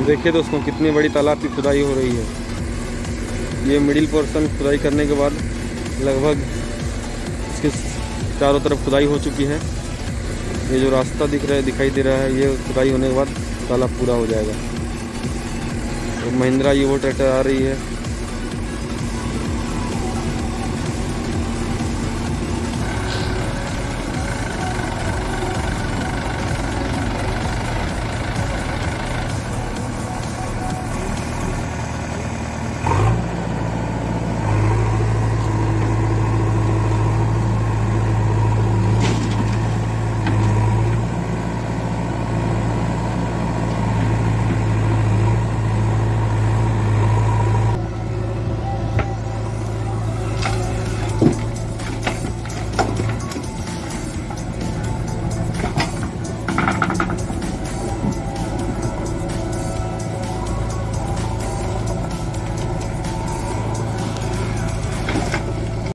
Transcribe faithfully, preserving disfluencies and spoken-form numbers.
देखिए दोस्तों कितनी बड़ी तालाब की खुदाई हो रही है। ये मिडिल पोर्शन खुदाई करने के बाद लगभग इसके चारों तरफ खुदाई हो चुकी है। ये जो रास्ता दिख रहा है दिखाई दे रहा है, ये खुदाई होने के बाद तालाब पूरा हो जाएगा। तो महिंद्रा ये वो ट्रैक्टर आ रही है।